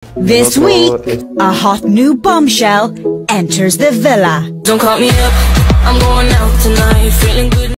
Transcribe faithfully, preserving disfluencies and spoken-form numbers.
This week, a hot new bombshell enters the villa. Don't call me up, I'm going out tonight, feeling good.